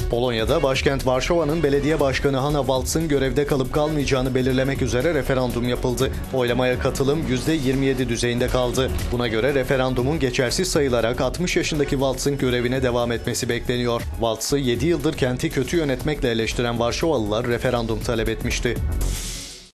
Polonya'da başkent Varşova'nın belediye başkanı Hanna Waltz'ın görevde kalıp kalmayacağını belirlemek üzere referandum yapıldı. Oylamaya katılım %27 düzeyinde kaldı. Buna göre referandumun geçersiz sayılarak 60 yaşındaki Waltz'ın görevine devam etmesi bekleniyor. Waltz'ı 7 yıldır kenti kötü yönetmekle eleştiren Varşovalılar referandum talep etmişti.